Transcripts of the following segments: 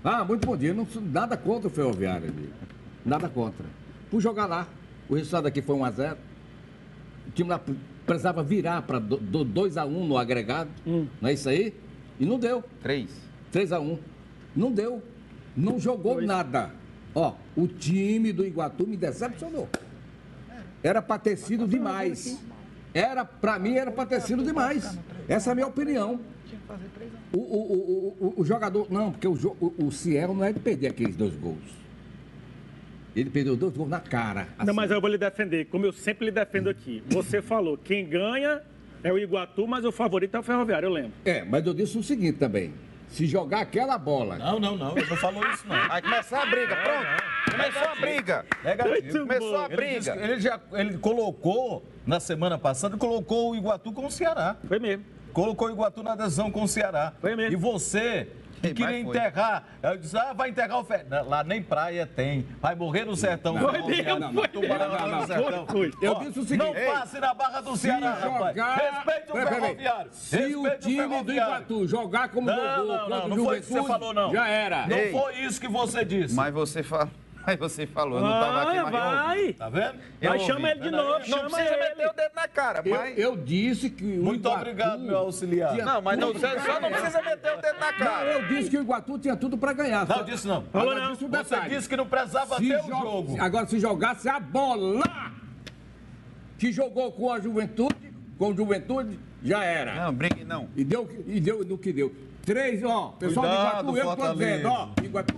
Ah, muito bom dia. Não, nada contra o Ferroviário, amigo. Nada contra. Fui jogar lá. O resultado aqui foi 1-0. O time lá precisava virar para 2-1 no agregado. Não é isso aí? E não deu. 3-1. Não deu. Não jogou nada. Ó, o time do Iguatu me decepcionou. Era para ter sido demais. Para mim, era para ter sido demais. Essa é a minha opinião. O jogador... Não, porque o Ciel não é de perder aqueles 2 gols. Ele perdeu 2 gols na cara. Assim. Não, mas eu vou lhe defender, como eu sempre lhe defendo aqui. Você falou, quem ganha é o Iguatu, mas o favorito é o Ferroviário, eu lembro. Mas eu disse o seguinte também. Se jogar aquela bola... Não, ele não falou isso, não. Aí começar a briga, pronto. Começou a briga. Negativo. Começou a briga. Ele colocou, na semana passada, colocou o Iguatu com o Ceará. Foi mesmo. Colocou o Iguatu na decisão com o Ceará. Foi mesmo. E você... que queria enterrar. Eu disse, vai enterrar o Ferroviário. Lá nem praia tem. Vai morrer no sertão. Não, Eu disse o seguinte. Não passe na Barra do Ceará, rapaz. Respeite o Ferroviário. Se o time do Iguatu jogar como jogou contra o Não foi isso que você falou, não. Já era. Não foi isso que você disse. Mas você falou, eu não estava aqui, mas vai. Tá vendo? Mas chama ele de novo, não chama precisa meter ele. o dedo na cara, mas... Eu disse que o Muito Iguatu obrigado, meu auxiliar. Não, mas você só não precisa meter o dedo na Não, cara. eu disse que o Iguatu tinha tudo para ganhar. Não, disse não. Falou não. Disse um Você detalhe. disse que não precisava ter o jogo. Agora, se jogasse a bola que jogou com o Juventude, já era. Não, brigue não. E deu no que deu. 3, ó, pessoal Cuidado, do Iguatu, eu tô Fortaleza. dizendo, ó,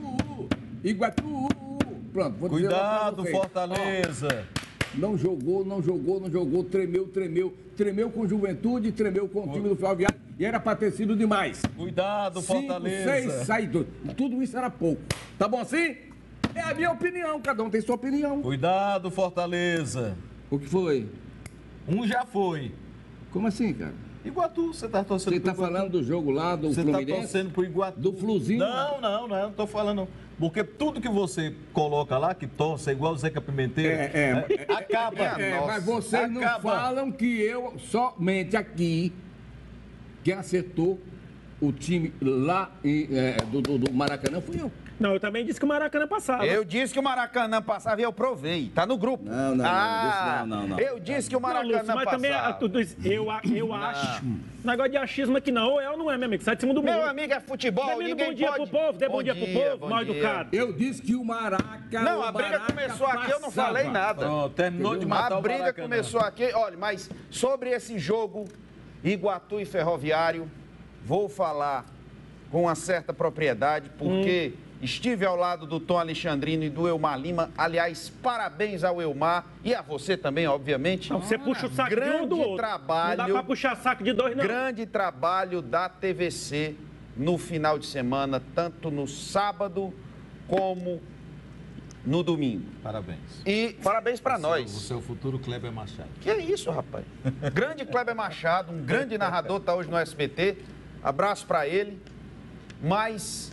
Iguatu. Pronto, vou dizer lá pra Cuidado, vocês. Fortaleza. Ó, não jogou, tremeu com Juventude, tremeu com o time do Ferroviário e era pra ter sido demais. Cuidado, 5, Fortaleza. 6, sai 2. Tudo isso era pouco. Tá bom assim? É a minha opinião, cada um tem sua opinião. Cuidado, Fortaleza. O que foi? Já foi. Como assim, cara? Iguatu, você tá torcendo Você pro tá Iguatu? falando do jogo lá do Você Fluminense? tá torcendo pro Iguatu. Do Fluzinho? Não, não tô falando não. Porque tudo que você coloca lá, que torce, é igual o Zeca Pimenteiro, acaba. Mas vocês não falam que eu somente aqui, quem acertou o time lá do Maracanã fui eu. Não, eu também disse que o Maracanã passava. Eu disse que o Maracanã passava e eu provei. Tá no grupo. Não. Eu disse que o Maracanã Lúcio, mas passava. também tudo isso, eu acho. Negócio de achismo aqui não, ou é ou não é, meu amigo? Sai de cima do mundo. Meu amigo, é futebol, Dê bom dia pro povo, dê bom dia pro povo, mal educado. Eu disse que o Maracanã. Não, a briga começou aqui, eu não falei nada. Pronto, terminou de matar A o briga Maracanã. começou aqui. Olha, mas sobre esse jogo, Iguatu e Ferroviário, vou falar com uma certa propriedade, porque estive ao lado do Tom Alexandrino e do Elmar Lima. Aliás, parabéns ao Elmar e a você também, obviamente. Não, você puxa o saco de um do outro. Trabalho, não dá pra puxar saco de dois, não. Grande trabalho da TVC no final de semana, tanto no sábado como no domingo. Parabéns. E parabéns para nós. O seu futuro Kleber Machado. Que é isso, rapaz? Grande Kleber Machado, um grande narrador, está hoje no SBT. Abraço para ele. Mas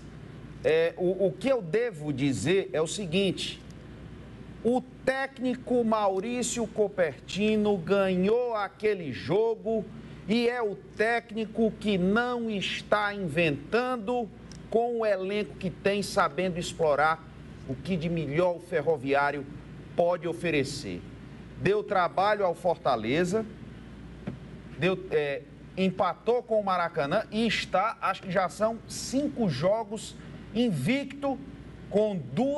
o que eu devo dizer é o seguinte: o técnico Maurício Copertino ganhou aquele jogo e é o técnico que não está inventando, com o elenco que tem, sabendo explorar o que de melhor o Ferroviário pode oferecer. Deu trabalho ao Fortaleza, empatou com o Maracanã e está, acho que já são 5 jogos invicto, com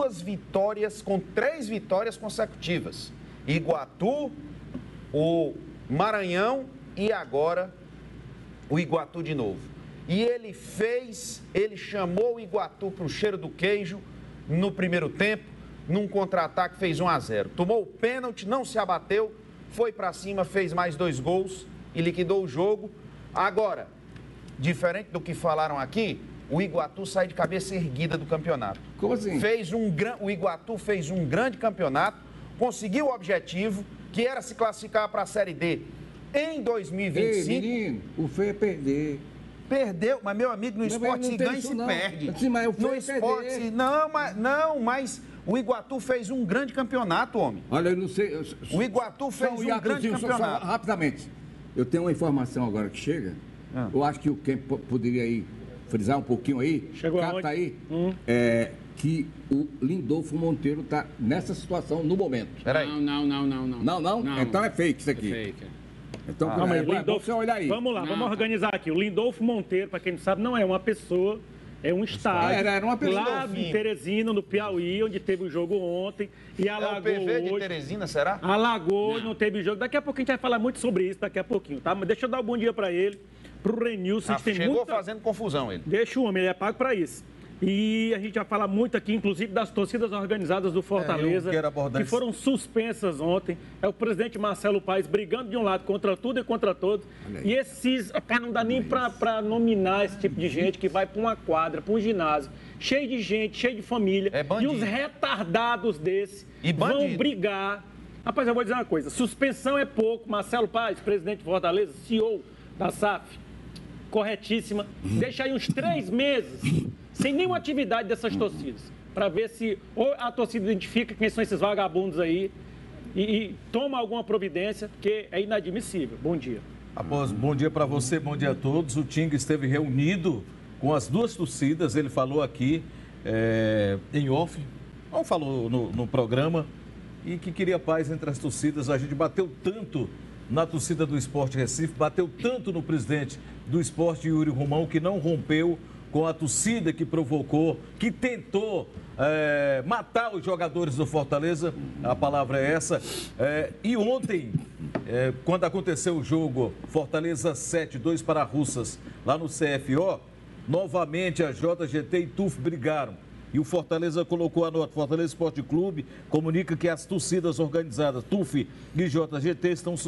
3 vitórias consecutivas. Iguatu, o Maranhão e agora o Iguatu de novo. E ele chamou o Iguatu para o cheiro do queijo no primeiro tempo, num contra-ataque, fez 1-0. Tomou o pênalti, não se abateu, foi para cima, fez mais 2 gols e liquidou o jogo. Agora, diferente do que falaram aqui, o Iguatu sai de cabeça erguida do campeonato. Como assim? O Iguatu fez um grande campeonato, conseguiu o objetivo, que era se classificar para a Série D em 2025. Ei, menino, o feio é perder. Perdeu, mas meu amigo, no esporte se ganha e se perde. Sim, mas o feio No é esporte, perder. mas o Iguatu fez um grande campeonato, homem. Olha, eu não sei. O Iguatu fez um grande campeonato. Rapidamente, eu tenho uma informação agora que chega. Eu acho que quem poderia ir frisar um pouquinho aí, Chegou capta aonde? aí, que o Lindolfo Monteiro está nessa situação no momento. Peraí. Não? Então é fake isso aqui. É fake. Então, Calma aí, bom você olhar aí. Vamos lá, vamos organizar aqui. O Lindolfo Monteiro, para quem não sabe, não é uma pessoa, é um estádio. Era uma pessoa. Lá em Teresina, no Piauí, onde teve o jogo ontem. E alagou É o PV de hoje. Teresina, será? Alagou, não teve jogo. Daqui a pouco a gente vai falar muito sobre isso, daqui a pouquinho, tá? Mas deixa eu dar um bom dia para ele, pro Renilson. Chegou fazendo confusão ele. Deixa o homem, ele é pago para isso. E a gente vai falar muito aqui, inclusive, das torcidas organizadas do Fortaleza, que foram suspensas ontem. É o presidente Marcelo Paes brigando de um lado contra tudo e contra todos. E esses, não dá nem para nominar esse tipo de gente que vai para uma quadra, para um ginásio, cheio de gente, cheio de família. E os retardados desse vão brigar. Rapaz, eu vou dizer uma coisa, suspensão é pouco. Marcelo Paes, presidente de Fortaleza, CEO da SAF, corretíssima. Deixa aí uns 3 meses sem nenhuma atividade dessas torcidas, para ver se ou a torcida identifica quem são esses vagabundos aí e toma alguma providência, porque é inadmissível. Bom dia. Bom dia para você, bom dia a todos. O Tinga esteve reunido com as duas torcidas, ele falou aqui em off, não falou no programa, e que queria paz entre as torcidas. A gente bateu tanto na torcida do Sport Recife, bateu tanto no presidente do Sport, Yuri Romão, que não rompeu com a torcida que provocou, que tentou matar os jogadores do Fortaleza, a palavra é essa. E ontem, quando aconteceu o jogo Fortaleza 7-2 para Russas, lá no CFO, novamente a JGT e TUF brigaram. E o Fortaleza colocou a nota. Fortaleza Esporte Clube comunica que as torcidas organizadas TUF e JGT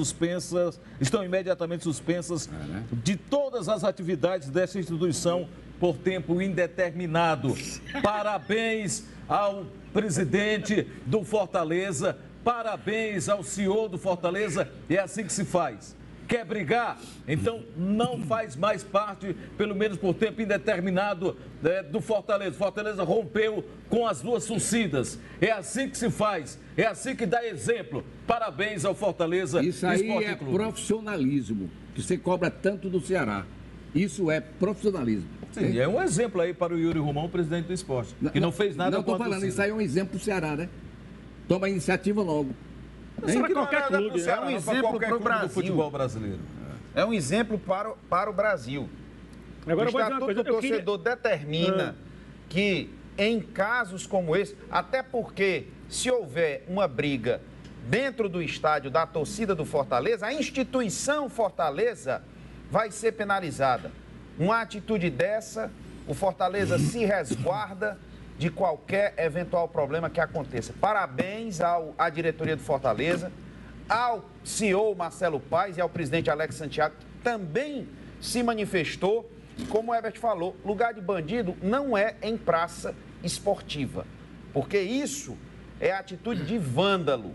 estão imediatamente suspensas de todas as atividades dessa instituição por tempo indeterminado. Parabéns ao presidente do Fortaleza, parabéns ao CEO do Fortaleza. É assim que se faz. Quer brigar? Então não faz mais parte, pelo menos por tempo indeterminado, do Fortaleza. Fortaleza rompeu com as duas torcidas. É assim que se faz. É assim que dá exemplo. Parabéns ao Fortaleza. Isso aí é profissionalismo, que você cobra tanto do Ceará. Isso é profissionalismo. Sim, é um exemplo aí para o Yuri Romão, presidente do esporte, que não fez nada com a torcida. Não, estou falando, isso aí é um exemplo para o Ceará, né? Toma a iniciativa logo. Isso para qualquer clube. É um exemplo para o Brasil. Do futebol brasileiro. É um exemplo para o Brasil. Agora, o Estatuto do Torcedor determina que em casos como esse, até porque se houver uma briga dentro do estádio da torcida do Fortaleza, a instituição Fortaleza vai ser penalizada. Uma atitude dessa, o Fortaleza se resguarda de qualquer eventual problema que aconteça. Parabéns à diretoria do Fortaleza, ao CEO Marcelo Paes e ao presidente Alex Santiago, que também se manifestou. Como o Herbert falou, lugar de bandido não é em praça esportiva, porque isso é atitude de vândalo.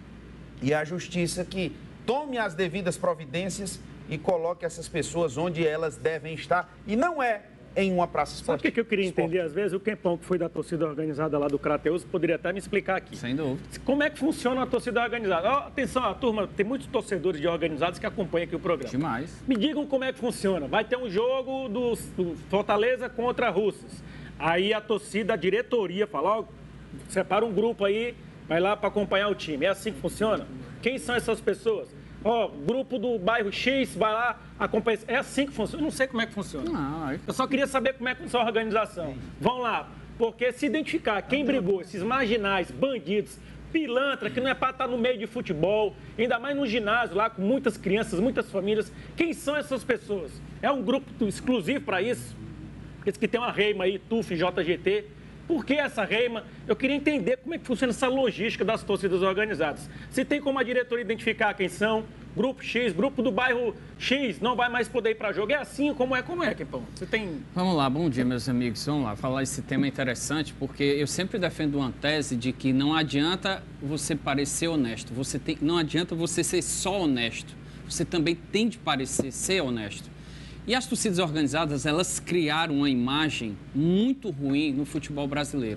E a justiça que tome as devidas providências e coloque essas pessoas onde elas devem estar, e não é em uma praça esportiva. Sabe o que eu queria entender, às vezes? O Quempão, que foi da torcida organizada lá do Crateus, poderia até me explicar aqui. Sem dúvida. Como é que funciona a torcida organizada? Atenção, a turma, tem muitos torcedores de organizados que acompanham aqui o programa. Demais. Me digam como é que funciona. Vai ter um jogo do Fortaleza contra Russas. Aí a torcida, a diretoria fala, separa um grupo aí, vai lá para acompanhar o time. É assim que funciona? Quem são essas pessoas? Grupo do bairro X vai lá acompanhar. É assim que funciona? Eu não sei como é que funciona. Não, eu só queria saber como é que funciona a organização. Vão lá, porque se identificar quem brigou, esses marginais, bandidos, pilantra, que não é para estar no meio de futebol, ainda mais no ginásio lá com muitas crianças, muitas famílias. Quem são essas pessoas? É um grupo exclusivo para isso? Esse que tem uma reima aí, TUF, JGT. Por que essa reima? Eu queria entender como é que funciona essa logística das torcidas organizadas. Se tem como a diretoria identificar quem são, grupo X, grupo do bairro X, não vai mais poder ir para jogo. É assim como é, Quempão? Você tem... Vamos lá, bom dia, meus amigos. Vamos lá, falar esse tema é interessante, porque eu sempre defendo uma tese de que não adianta você parecer honesto, não adianta você ser só honesto, você também tem de parecer ser honesto. E as torcidas organizadas, elas criaram uma imagem muito ruim no futebol brasileiro.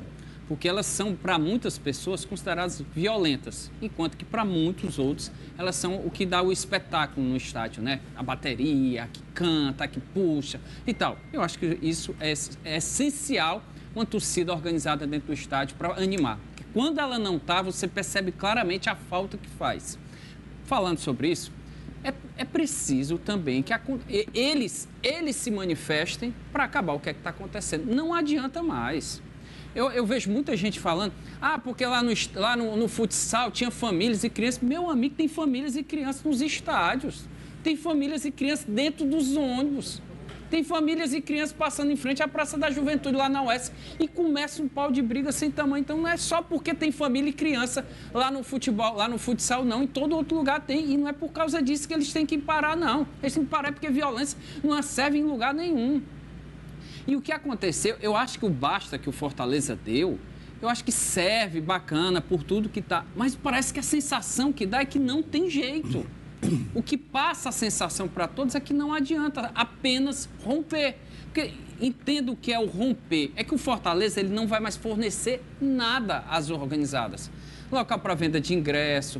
porque elas são, para muitas pessoas, consideradas violentas, enquanto que para muitos outros, elas são o que dá o espetáculo no estádio, né? A bateria, a que canta, a que puxa e tal. Eu acho que isso é essencial, uma torcida organizada dentro do estádio para animar. Porque quando ela não está, você percebe claramente a falta que faz. Falando sobre isso, é preciso também que eles se manifestem para acabar o que é que está acontecendo. Não adianta mais. Eu vejo muita gente falando, porque lá no futsal tinha famílias e crianças. Meu amigo, tem famílias e crianças nos estádios. Tem famílias e crianças dentro dos ônibus. Tem famílias e crianças passando em frente à Praça da Juventude lá na UES e começa um pau de briga sem tamanho. Então não é só porque tem família e criança lá no futebol, lá no futsal, não. Em todo outro lugar tem. E não é por causa disso que eles têm que parar, não. Eles têm que parar porque violência não serve em lugar nenhum. E o que aconteceu, eu acho que o basta que o Fortaleza deu, eu acho que serve, bacana, por tudo que está. Mas parece que a sensação que dá é que não tem jeito. O que passa a sensação para todos é que não adianta apenas romper. Porque entendo o que é o romper. É que o Fortaleza ele não vai mais fornecer nada às organizadas. Local para venda de ingresso,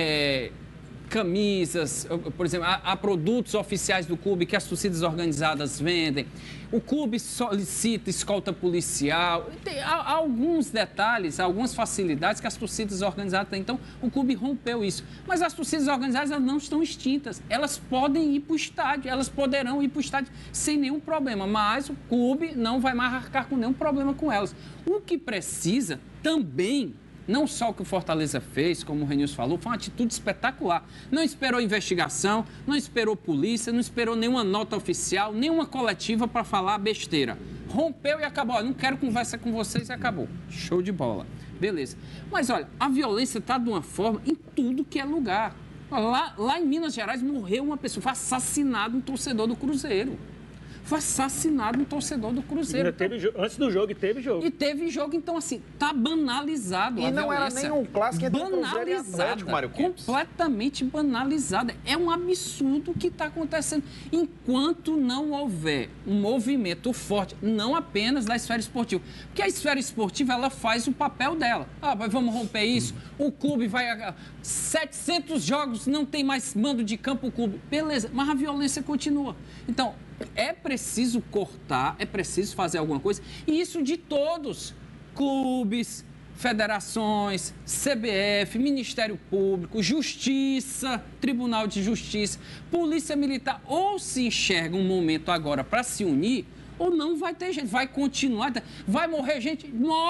camisas, por exemplo, há produtos oficiais do clube que as torcidas organizadas vendem. O clube solicita escolta policial. Há alguns detalhes, algumas facilidades que as torcidas organizadas têm. Então, o clube rompeu isso. Mas as torcidas organizadas elas não estão extintas. Elas podem ir para o estádio, elas poderão ir para o estádio sem nenhum problema. Mas o clube não vai mais arcar com nenhum problema com elas. O que precisa também... Não só o que o Fortaleza fez, como o Renilson falou, foi uma atitude espetacular. Não esperou investigação, não esperou polícia, não esperou nenhuma nota oficial, nenhuma coletiva para falar besteira. Rompeu e acabou. Não quero conversa com vocês e acabou. Show de bola. Beleza. Mas olha, a violência está de uma forma em tudo que é lugar. Lá em Minas Gerais morreu uma pessoa, foi assassinado um torcedor do Cruzeiro. Foi assassinado um torcedor do Cruzeiro. Antes do jogo, e teve jogo. E teve jogo, então, assim, tá banalizado a violência. E não era nem um clássico entre Cruzeiro e Atlético, Mário Campos. Completamente banalizada. É um absurdo o que está acontecendo. Enquanto não houver um movimento forte, não apenas da esfera esportiva. Porque a esfera esportiva, ela faz o papel dela. Mas vamos romper isso? O clube vai... 700 jogos, não tem mais mando de campo o clube. Beleza, mas a violência continua. Então... É preciso cortar, é preciso fazer alguma coisa, e isso de todos, clubes, federações, CBF, Ministério Público, Justiça, Tribunal de Justiça, Polícia Militar, ou se enxerga um momento agora para se unir, ou não vai ter gente, vai continuar, vai morrer gente,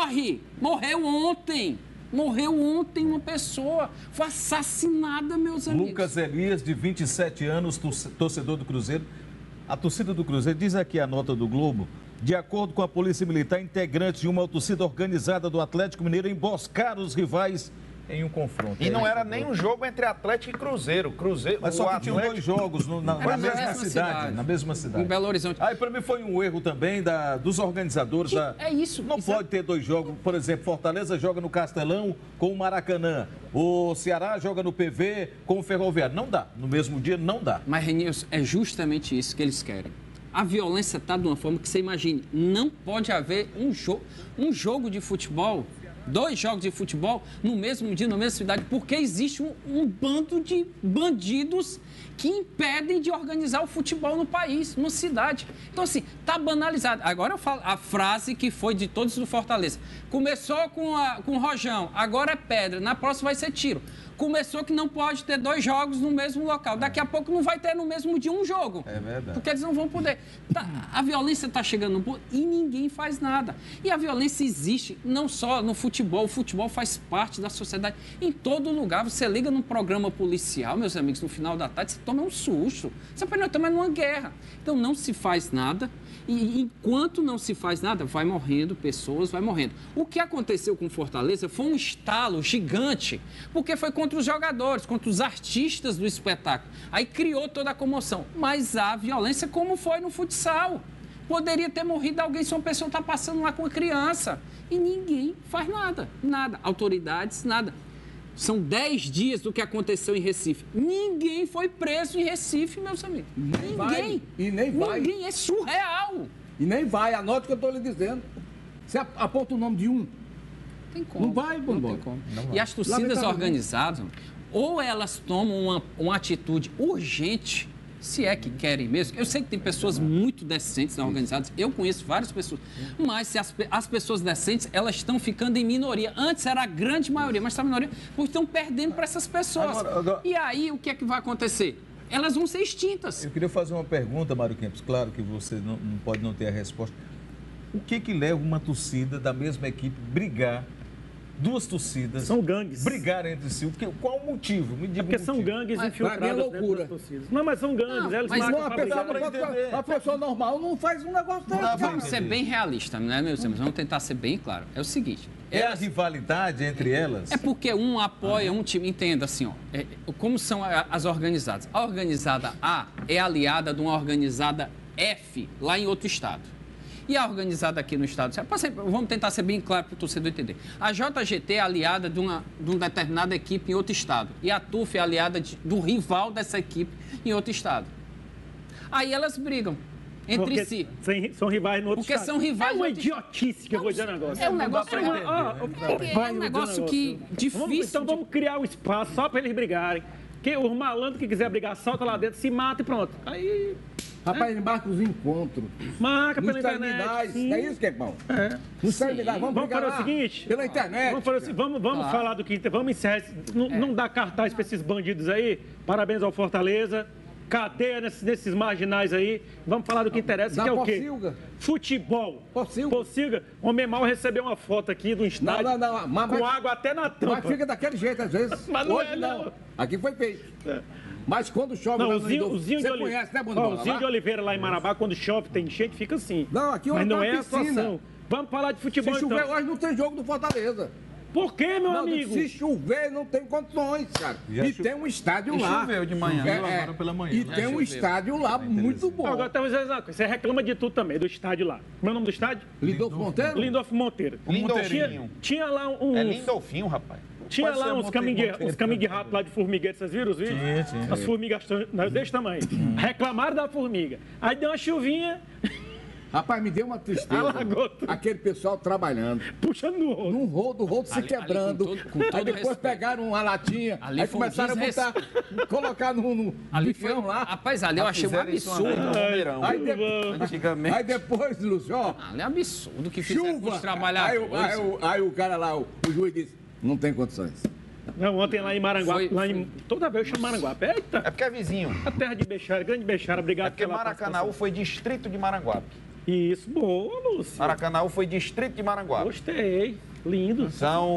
morreu ontem uma pessoa, foi assassinada, meus amigos. Lucas Elias, de 27 anos, torcedor do Cruzeiro. A torcida do Cruzeiro, diz aqui a nota do Globo, de acordo com a Polícia Militar, integrantes de uma torcida organizada do Atlético Mineiro emboscaram os rivais em um confronto. E não era nem um jogo entre Atlético e Cruzeiro. Mas só que tinham dois jogos na mesma cidade. Na mesma cidade. Em Belo Horizonte. Aí, para mim, foi um erro também dos organizadores. É isso. Não pode ter dois jogos. Por exemplo, Fortaleza joga no Castelão com o Maracanã. O Ceará joga no PV com o Ferroviário. Não dá. No mesmo dia, não dá. Mas, Renilson, é justamente isso que eles querem. A violência está de uma forma que você imagine. Não pode haver um jogo de futebol... 2 jogos de futebol no mesmo dia, na mesma cidade, porque existe um bando de bandidos que impedem de organizar o futebol no país, numa cidade. Então, assim, tá banalizado. Agora eu falo a frase que foi de todos do Fortaleza. Começou com o Rojão, agora é pedra, na próxima vai ser tiro. Começou que não pode ter 2 jogos no mesmo local. Daqui a pouco não vai ter no mesmo dia um jogo. É verdade. Porque eles não vão poder. A violência está chegando no ponto e ninguém faz nada. E a violência existe não só no futebol. O futebol faz parte da sociedade. Em todo lugar. Você liga num programa policial, meus amigos, no final da tarde, você toma um susto. Você pode estar numa guerra. Então não se faz nada. E enquanto não se faz nada, vai morrendo pessoas, vai morrendo. O que aconteceu com Fortaleza foi um estalo gigante, porque foi contra os jogadores, contra os artistas do espetáculo. Aí criou toda a comoção. Mas há violência como foi no futsal. Poderia ter morrido alguém se uma pessoa está passando lá com a criança. E ninguém faz nada, nada. Autoridades, nada. São 10 dias do que aconteceu em Recife. Ninguém foi preso em Recife, meus amigos. Ninguém. E nem vai. Ninguém. É surreal. E nem vai. Anote o que eu estou lhe dizendo. Você aponta o nome de um. tem como. Não vai, não tem como. E as torcidas organizadas, ou elas tomam uma atitude urgente, se é que querem mesmo. Eu sei que tem pessoas muito decentes organizadas, eu conheço várias pessoas, mas se as pessoas decentes, elas estão ficando em minoria. Antes era a grande maioria, mas está a minoria, porque estão perdendo para essas pessoas. E aí, o que é que vai acontecer? Elas vão ser extintas. Eu queria fazer uma pergunta, Mário Kempis. Claro que você não pode não ter a resposta. O que leva uma torcida da mesma equipe brigar? Duas torcidas. São gangues. Brigar entre si. Qual o motivo? Me diga porque o são gangues infiltradas dentro das torcidas. Não, mas são gangues. Elas a pessoa normal não faz um negócio desse. Vamos ser bem realistas, né, meus irmãos? Vamos tentar ser bem claro. É o seguinte. A rivalidade entre elas? É porque um apoia um time. Entenda assim, como são as organizadas. A organizada A é aliada de uma organizada F lá em outro estado. E a organizada aqui no estado, vamos tentar ser bem claro para o torcedor entender. A JGT é aliada de uma determinada equipe em outro estado. E a TUF é aliada do rival dessa equipe em outro estado. Aí elas brigam entre si. São rivais no outro estado. Porque são rivais. É uma idiotice que eu vou dizer negócio. É um negócio, é um negócio que difícil. Então vamos criar um espaço só para eles brigarem. Que o malandro que quiser brigar, solta lá dentro, se mata e pronto. Aí... Rapaz, marca os encontros. Marca pela internet. É isso que é bom. Vamos fazer o seguinte. Pela internet. Vamos falar do que... Vamos encerrar. Não dá cartaz para esses bandidos aí. Parabéns ao Fortaleza. Cadeia nesses marginais aí. Vamos falar do que interessa, que é o quê? Pocilga. Futebol. Pocilga. Homem mal recebeu uma foto aqui do estádio com água até na tampa. Mas fica daquele jeito às vezes. Mas não hoje não. Aqui foi feito. Mas quando chove... Não, o Zinho de Oliveira lá em Marabá, quando chove, tem enchente, fica assim. Não, aqui mas não é a situação. Vamos falar de futebol, Se chover hoje, não tem jogo do Fortaleza. Por quê, meu amigo? Se chover, não tem condições, cara. E tem um estádio lá. Choveu de manhã, agora pela manhã. E tem um estádio lá muito bom. Agora, você reclama de tudo também, do estádio lá. Como é o nome do estádio? Lindolfo Monteiro? Lindolfo Monteiro. Tinha lá um... É Lindolfinho, rapaz. Tinha lá uns caminhos de rato lá de formigueiro, vocês viram os vídeos? Tinha. As formigas desse tamanho. Reclamaram da formiga. Aí deu uma chuvinha... Rapaz, me deu uma tristeza. Alagou tudo. Aquele pessoal trabalhando. Puxando no rodo. Num rodo se quebrando. Aí depois respeito. Pegaram uma latinha. Ali aí começaram a botar, colocar no bifão lá. Rapaz, ali eu achei um absurdo. Aí depois, Lúcio, ó. Ali é absurdo que fizeram com os trabalhadores. Aí o cara lá, o juiz disse, não tem condições. Não, ontem lá em Maranguape, toda vez eu chamo Maranguape. Eita! É porque é vizinho. A terra de Bechara, grande Bechara, obrigado porque pela Maracanaú foi distrito de Maranguape. Isso, boa, Lúcio. Maracanaú foi distrito de Maranguape. Gostei, lindo.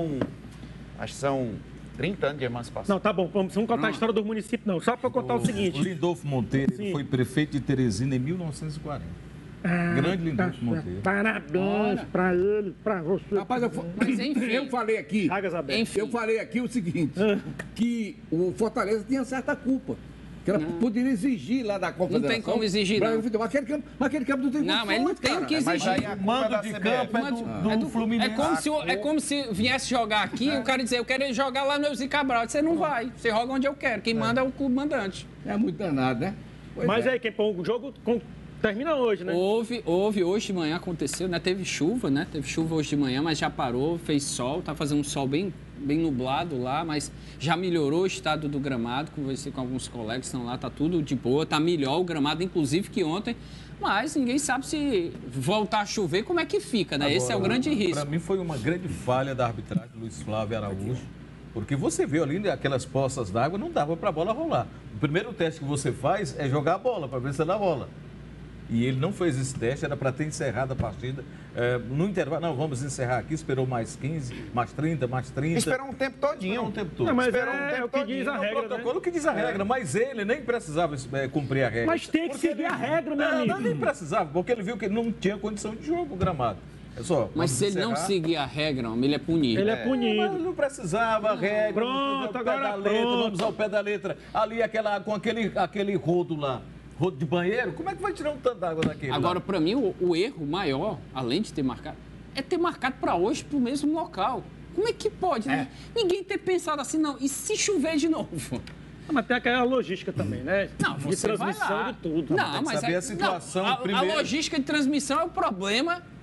Acho que são 30 anos de emancipação. Não, tá bom, vamos contar a história do município, não. Só para contar o seguinte. O Lindolfo Monteiro foi prefeito de Teresina em 1940. Grande Lindolfo Monteiro. Parabéns para ele, para você. Rapaz, eu falei aqui. Eu falei aqui o seguinte: que o Fortaleza tinha certa culpa. Que ela poderia exigir lá da Confederação. Não tem como exigir, não. Aquele campo não tem Não, mas não tem o que exigir. Mas aí o mando de campo é do Fluminense. É como se viesse jogar aqui e o cara dizer, eu quero jogar lá no Euzi Cabral. Você não vai. Você joga onde eu quero. Quem manda é o clube mandante. É muito danado, né? Mas aí, quem põe o jogo termina hoje, né? Houve, hoje de manhã aconteceu, né? Teve chuva, né? Teve chuva hoje de manhã, mas já parou, fez sol, tá fazendo um sol bem nublado lá, mas já melhorou o estado do gramado, conversei com alguns colegas que estão lá, tá tudo de boa, tá melhor o gramado, inclusive que ontem, mas ninguém sabe se voltar a chover, como é que fica, né? Agora, esse é o grande risco. Para mim foi uma grande falha da arbitragem, Luiz Flávio Araújo, porque você viu ali aquelas poças d'água, não dava para a bola rolar. O primeiro teste que você faz é jogar a bola, para ver se ela rola. E ele não fez esse teste, era para ter encerrado a partida. No intervalo, não, vamos encerrar aqui, esperou mais 15, mais 30, mais 30. Esperou um tempo todinho. Esperou um tempo todo. Não, mas esperou um tempo o que diz a regra, protocolo, né? O que diz a regra, mas ele nem precisava cumprir a regra. Mas tem que seguir a regra, meu amigo. Não, nem precisava, porque ele viu que não tinha condição de jogo o gramado. Mas se ele não seguir a regra, ele é punido. Ele é punido. Mas não precisava a regra. Pronto, agora pronto. Vamos ao pé da letra. Ali com aquele rodo lá. Rodo de banheiro, como é que vai tirar um tanto d'água daquele? Agora, para mim, o erro maior, além de ter marcado, é ter marcado para hoje para o mesmo local. Como é que pode, né? Ninguém ter pensado assim, não. E se chover de novo? Mas tem aquela logística também, né? Não, você de transmissão vai lá. de tudo. Não, mas saber a situação primeiro. A logística de transmissão é o problema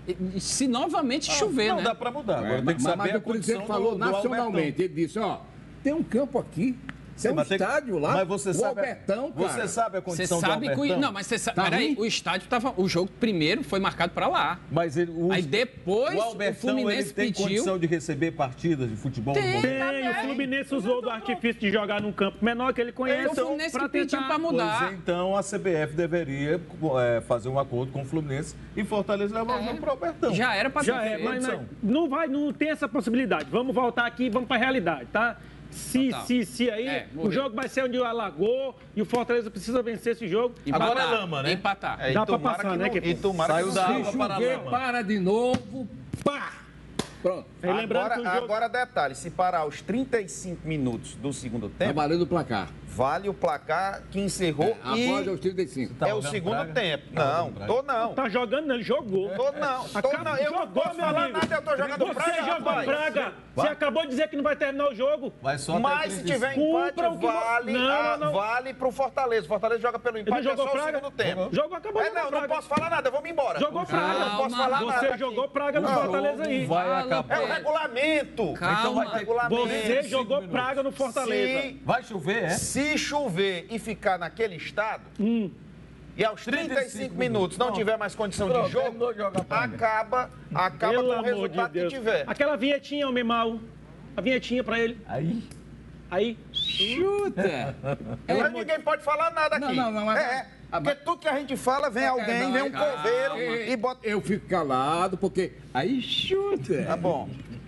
se novamente chover, não né? dá para mudar. Agora tem que saber mas a o Cruzeiro condição falou do nacionalmente. Albertão. Ele disse, ó, tem um campo aqui. Sim, Tem um estádio lá, mas você o sabe, Albertão, cara. Você sabe a Você condição sabe do Albertão? Não, mas você sabe. Tá Peraí, ruim? o estádio tava. O jogo primeiro foi marcado para lá. Mas Aí depois o Albertão, ele Fluminense tem pediu. condição de receber partidas de futebol? Tem. no momento? Tem, o Fluminense usou do artifício de jogar num campo menor que ele conhece. Então, o Fluminense que pediu para mudar. Pois então a CBF deveria fazer um acordo com o Fluminense e Fortaleza levar o jogo para o Albertão. Já era para Já é, mas não tem essa possibilidade. Vamos voltar aqui e vamos para a realidade, tá? Se aí, o jogo vai ser onde o Alagou e o Fortaleza precisa vencer esse jogo. Empatar, Agora é lama, né? Empatar. Dá para passar, né? E tomara Saiu que da não água Se para a chover, lama. para de novo, pá! Pronto. E lembrando que o jogo... Agora, detalhe, se parar aos 35 minutos do segundo tempo, Trabalhando o placar. vale o placar que encerrou Após e os 35. é o segundo tempo. Não, tô não. Tá jogando, não, ele jogou. Tô não, tô não. Eu não posso meu falar amigo. nada, eu tô jogando Você praga, jogou rapaz. praga. Você acabou de dizer que não vai terminar o jogo. Vai só até Mas se 35. tiver empate, Cumpra o que vale, não. vale pro Fortaleza. Fortaleza joga pelo Ele empate, é jogou só o praga. segundo tempo. Jogou, acabou de jogar Não praga. posso falar nada, vamos embora. Jogou praga. Não posso falar nada Você aqui. jogou praga no Fortaleza aí. Vai Fala, acabar. É o Pedro. regulamento. Calma. Então vai ter- Regulamento. Você jogou praga no Fortaleza. Vai chover, é? Se chover e ficar naquele estado, e aos 35 minutos não tiver mais condição Pronto, de jogo, terminou de jogar praga. acaba Pelo com o amor de resultado que Deus. tiver. Aquela vinhetinha, homem mau. A vinhetinha pra ele. Aí. Chuta! Mas ninguém pode falar nada aqui. Não, porque tudo que a gente fala, vem alguém, não, vem um calma. coveiro e bota... Eu fico calado, porque aí chuta. Tá bom.